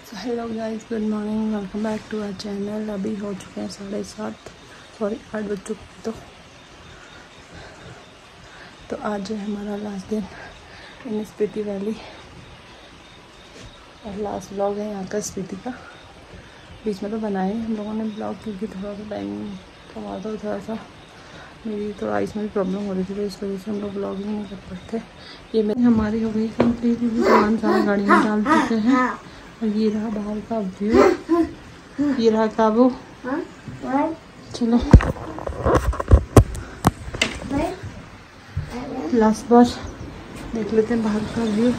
Hello guys, good morning, welcome back to our channel. अभी हो चुके हैं 7:30, सॉरी 8 बज चुके। तो आज है हमारा लास्ट दिन इन स्पीति वैली और लास्ट ब्लॉग है यहाँ का स्पीति का। बीच में तो बनाए हम लोगों ने ब्लॉग क्योंकि थोड़ा सा टाइम कमा था, थोड़ा सा मेरी थोड़ा आइस में भी प्रॉब्लम हो रही थी, तो इस वजह से हम लोग ब्लॉग ही नहीं कर पाते। ये हमारी हो गई कंप्लीट, सामान सारा गाड़ी में डाल चुके हैं। और ये रहा बाहर का व्यू, ये रहा काबू। चलो लास्ट बार देख लेते हैं बाहर का व्यू।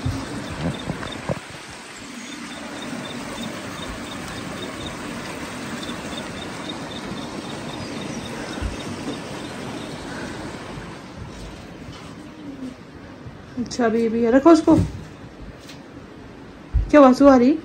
अच्छा अभी भी रखो उसको, क्या आंसू आ रही।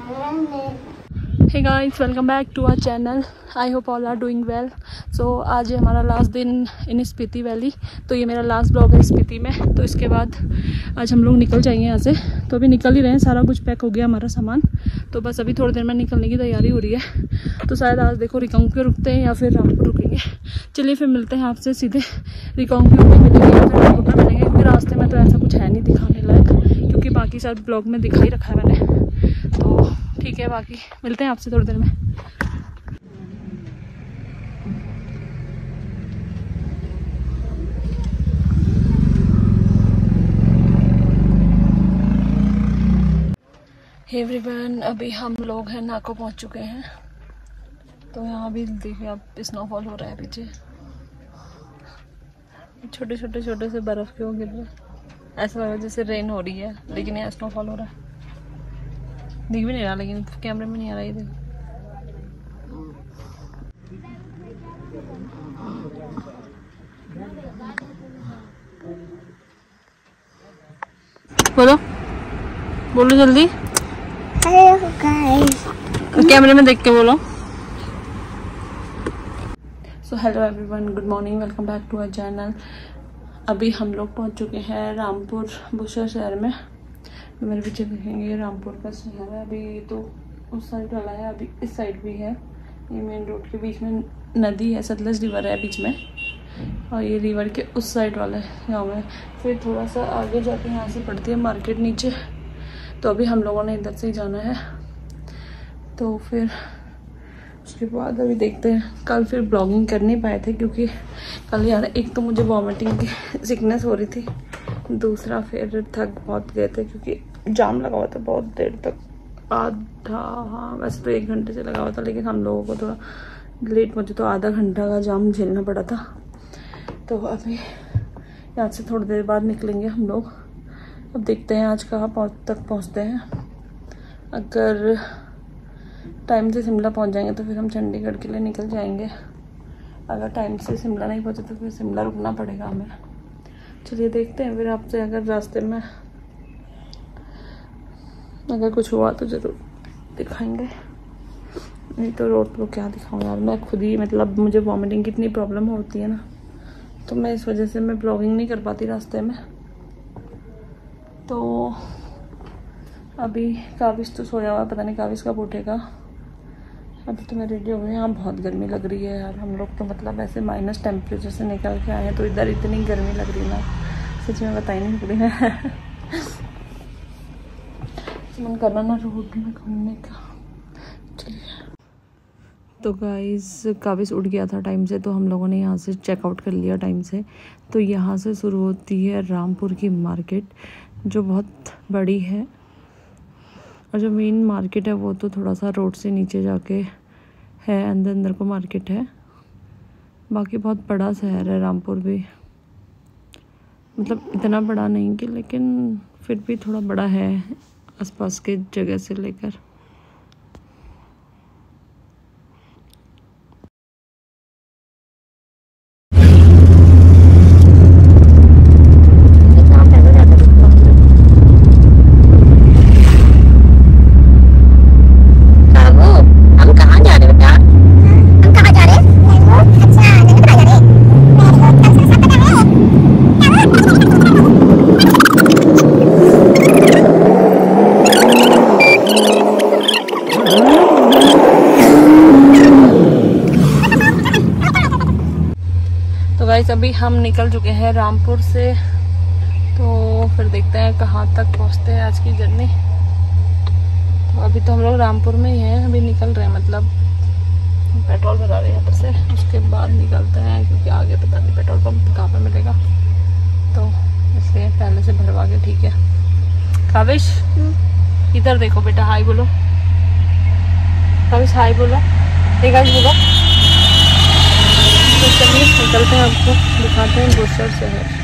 Hey guys, welcome back to our channel. I hope all are doing well. So आज है हमारा लास्ट दिन इन स्पीति वैली। तो ये मेरा लास्ट ब्लॉग है स्पीति में। तो इसके बाद आज हम लोग निकल जाएंगे यहाँ से। तो अभी निकल ही रहे हैं, सारा कुछ पैक हो गया हमारा सामान। तो बस अभी थोड़ी देर में निकलने की तैयारी हो रही है। तो शायद आज देखो रिकांग पे रुकते हैं या फिर रामपुर रुकेंगे। चलिए फिर मिलते हैं आपसे सीधे रिकांग पे मिलेंगे या फिर रामपुर में मिलेंगे, क्योंकि रास्ते में तो ऐसा कुछ है नहीं दिखाने लायक, क्योंकि बाकी सारे ब्लॉग में दिखा ही रखा है मैंने। तो ठीक है, बाकी मिलते हैं आपसे थोड़ी देर में। एवरीवन, अभी हम लोग हैं नाको पहुंच चुके हैं। तो यहाँ भी देखिए आप, स्नोफॉल हो रहा है पीछे, छोटे छोटे से बर्फ के वो गिर रहे हैं। ऐसा लग रहा है जैसे रेन हो रही है, लेकिन यहाँ स्नोफॉल हो रहा है। दिख भी नहीं रहा, लेकिन कैमरे में नहीं आ रहा। ये देखो, बोलो बोलो जल्दी। हेलो गाइस, कैमरे में देख के बोलो। So hello everyone, good morning, welcome back to our channel. अभी हम लोग पहुंच चुके हैं रामपुर बुशहर शहर में। मेरे पीछे देखेंगे रामपुर का शहर है। अभी तो उस साइड वाला है, अभी इस साइड भी है। ये मेन रोड के बीच में नदी है, सतलज रिवर है बीच में, और ये रिवर के उस साइड वाले गाँव में। फिर थोड़ा सा आगे जाके यहाँ से पड़ती है मार्केट नीचे। तो अभी हम लोगों ने इधर से ही जाना है। तो फिर उसके बाद अभी देखते हैं। कल फिर ब्लॉगिंग कर नहीं पाए थे, क्योंकि कल यार एक तो मुझे वॉमिटिंग की सिकनेस हो रही थी, दूसरा फिर थक बहुत गए थे क्योंकि जाम लगा हुआ था बहुत देर तक। हाँ वैसे तो 1 घंटे से लगा हुआ था, लेकिन हम लोगों को थोड़ा लेट, मुझे तो आधा घंटा का जाम झेलना पड़ा था। तो अभी यहाँ से थोड़ी देर बाद निकलेंगे हम लोग। अब देखते हैं आज कहाँ तक पहुँचते हैं। अगर टाइम से शिमला पहुँच जाएंगे तो फिर हम चंडीगढ़ के लिए निकल जाएंगे। अगर टाइम से शिमला नहीं पहुँचे तो फिर शिमला रुकना पड़ेगा हमें। चलिए देखते हैं फिर आपसे, अगर रास्ते में अगर कुछ हुआ तो ज़रूर दिखाएंगे, नहीं तो रोड को क्या दिखाऊँ यार। मैं खुद ही, मतलब मुझे वॉमिटिंग की इतनी प्रॉब्लम होती है ना, तो मैं इस वजह से मैं ब्लॉगिंग नहीं कर पाती रास्ते में। तो अभी काविश तो सोया हुआ, पता नहीं काविश कब उठेगा। अभी तो मैं रेडी हो गई। यहाँ बहुत गर्मी लग रही है यार। हम लोग तो मतलब ऐसे माइनस टेम्परेचर से निकल के आए हैं, तो इधर इतनी गर्मी लग रही है ना, सच में बता ही नहीं सकती है। मन करना ना रोड में घूमने का। चलिए। तो गाइस, काविश उठ गया था टाइम से, तो हम लोगों ने यहाँ से चेकआउट कर लिया टाइम से। तो यहाँ से शुरू होती है रामपुर की मार्केट, जो बहुत बड़ी है। और जो मेन मार्केट है वो तो थोड़ा सा रोड से नीचे जाके है, अंदर को मार्केट है। बाकी बहुत बड़ा शहर है रामपुर भी, मतलब इतना बड़ा नहीं कि, लेकिन फिर भी थोड़ा बड़ा है आसपास के जगह से लेकर। गाइस अभी हम निकल चुके हैं रामपुर से, तो फिर देखते हैं कहाँ तक पहुँचते हैं आज की जर्नी। तो अभी तो हम लोग रामपुर में ही हैं, अभी निकल रहे हैं, मतलब पेट्रोल भरा रहे हैं यहाँ पर से, उसके बाद निकलते हैं क्योंकि आगे पता नहीं पेट्रोल पंप कहाँ पे मिलेगा, तो इसलिए पहले से भरवा के। ठीक है काविश, इधर देखो बेटा, हाय बोलो। काविश हाय बोलो, ठीक है बोलो। तो चलिए निकलते हैं, आपको दिखाते हैं बुशहर शहर।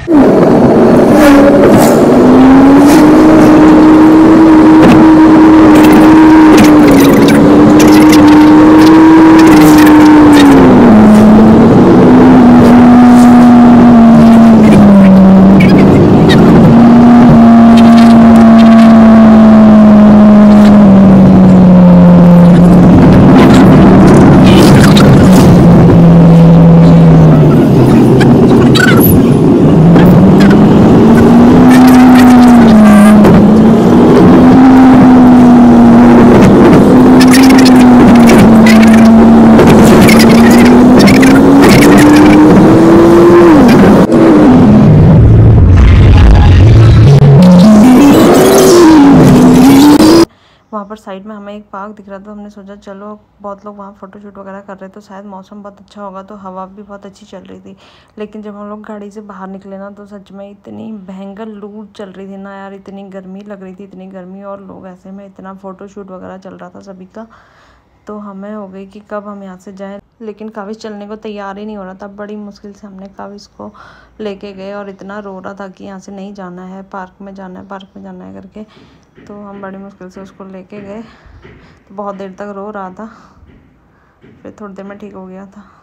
वहाँ पर साइड में हमें एक पार्क दिख रहा था, हमने सोचा चलो, बहुत लोग वहाँ फ़ोटोशूट वगैरह कर रहे, तो शायद मौसम बहुत अच्छा होगा, तो हवा भी बहुत अच्छी चल रही थी। लेकिन जब हम लोग गाड़ी से बाहर निकले ना, तो सच में इतनी भयंकर लू चल रही थी ना यार, इतनी गर्मी लग रही थी, इतनी गर्मी, और लोग ऐसे में इतना फ़ोटोशूट वगैरह चल रहा था सभी का, तो हमें हो गई कि कब हम यहाँ से जाएं। लेकिन काविश चलने को तैयार ही नहीं हो रहा था, बड़ी मुश्किल से हमने काविश को लेके गए, और इतना रो रहा था कि यहाँ से नहीं जाना है, पार्क में जाना है, पार्क में जाना है करके, तो हम बड़ी मुश्किल से उसको लेके गए। तो बहुत देर तक रो रहा था, फिर थोड़ी देर में ठीक हो गया था।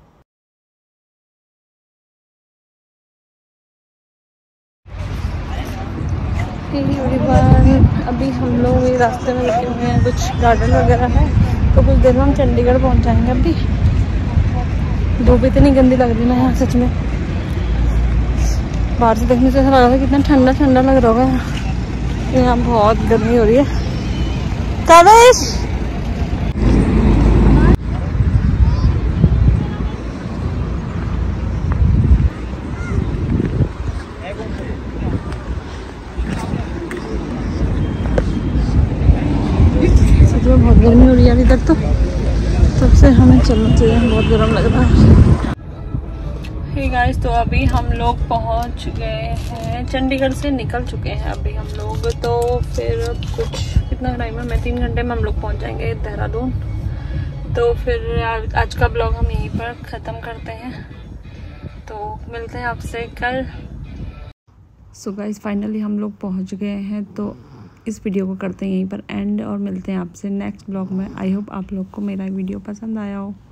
अभी हम लोग ये रास्ते में रुके हुए हैं, कुछ गार्डन वगैरह है, तो कुछ देर में हम चंडीगढ़ पहुंच जाएंगे। अभी धूप इतनी गंदी लग रही ना यहाँ, सच में बाहर से देखने से ऐसा लग रहा है कितना ठंडा ठंडा लग रहा होगा, यहाँ बहुत गर्मी हो रही है। काविश बहुत गर्मी हो रही है अभी तक, तो तब से हमें चलना चाहिए, बहुत गर्म लग रहा है। हे गाइस, तो अभी हम लोग पहुंच गए हैं, चंडीगढ़ से निकल चुके हैं अभी हम लोग, तो फिर कुछ कितना टाइम है, मैं 3 घंटे में हम लोग पहुंच जाएंगे देहरादून। तो फिर आज का ब्लॉग हम यहीं पर ख़त्म करते हैं, तो मिलते हैं आपसे कल। सो गाइस फाइनली हम लोग पहुंच गए हैं, तो इस वीडियो को करते हैं यहीं पर एंड, और मिलते हैं आपसे नेक्स्ट ब्लॉग में। आई होप आप लोग को मेरा वीडियो पसंद आया हो।